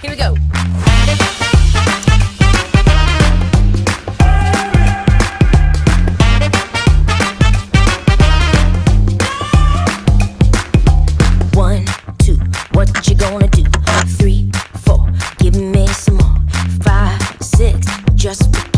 Here we go. One, two, what you gonna do? 3, 4, give me some more. 5, 6, just